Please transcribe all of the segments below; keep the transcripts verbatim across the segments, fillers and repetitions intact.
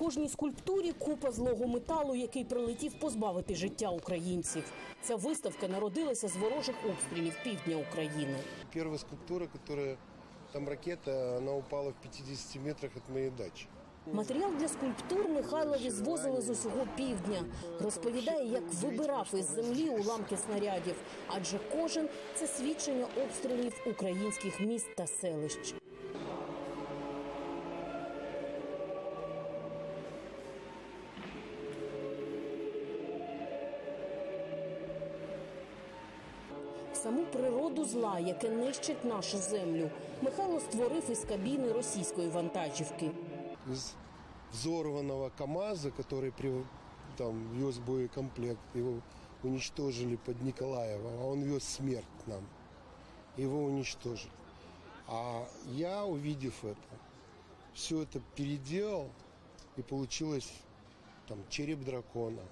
кожній скульптурі купа злого металу, який прилетів позбавити життя українців. Ця виставка народилася з ворожих обстрілів півдня України. Перша скульптура, яка там ракета, вона упала в п'ятдесят метрах від моєї дачі. Матеріал для скульптур Михайлові звозили з усього півдня. Розповідає, як вибирав із землі уламки снарядів. Адже кожен – це свідчення обстрілів українських міст та селищ. Саму природу зла, яке нищить нашу землю, Михайло створив із кабіни російської вантажівки. Из взорванного КАМАЗа, который там вез боекомплект, его уничтожили под Николаево, а он вез смерть нам. Его уничтожили. А я, увидев это, все это переделал, и получилось там череп дракона.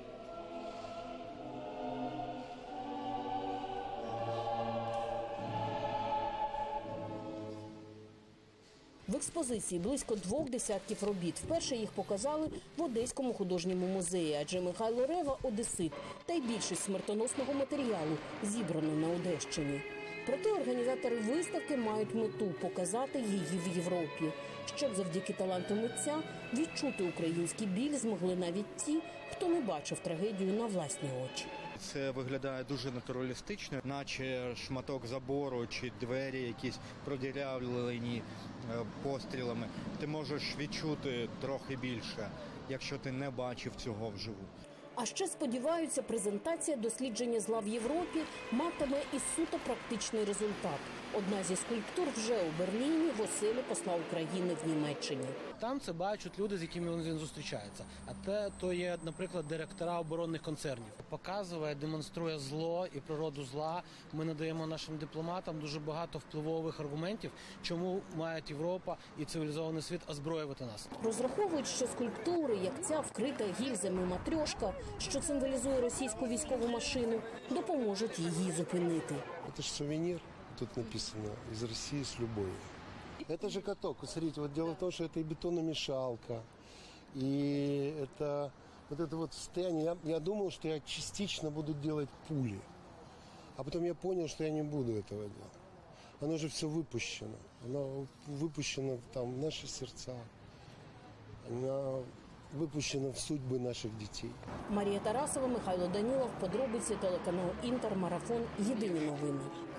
В експозиції близько двох десятків робіт. Вперше їх показали в Одеському художньому музеї, адже Михайло Рева – одесит, та й більшість смертоносного матеріалу зібрано на Одещині. Проте організатори виставки мають мету – показати її в Європі, щоб завдяки таланту митця відчути український біль змогли навіть ті, хто не бачив трагедію на власні очі. Це виглядає дуже натуралістично, наче шматок забору чи двері якісь продірявлені пострілами. Ти можеш відчути трохи більше, якщо ти не бачив цього вживу. А ще сподіваються, презентація дослідження зла в Європі матиме і суто практичний результат. Одна зі скульптур вже у Берліні в оселі посла України в Німеччині. Там це бачать люди, з якими він зустрічається. А те, то є, наприклад, директора оборонних концернів. Показує, демонструє зло і природу зла. Ми надаємо нашим дипломатам дуже багато впливових аргументів, чому мають Європа і цивілізований світ озброювати нас. Розраховують, що скульптури, як ця вкрита гільзами матрьошка, що символізує російську військову машину, допоможуть її зупинити. Це ж сувенір. Тут написано «Из России с любовью». Это же каток. Смотрите, вот дело в том, что это и бетономешалка, и это вот это вот состояние. Я, я думал, что я частично буду делать пули, а потом я понял, что я не буду этого делать. Оно же все выпущено. Оно выпущено там в наши сердца. Оно випущено в судьби наших дітей. Марія Тарасова, Михайло Данілов, подробиці, телеканал «Інтер», марафон, єдині новини.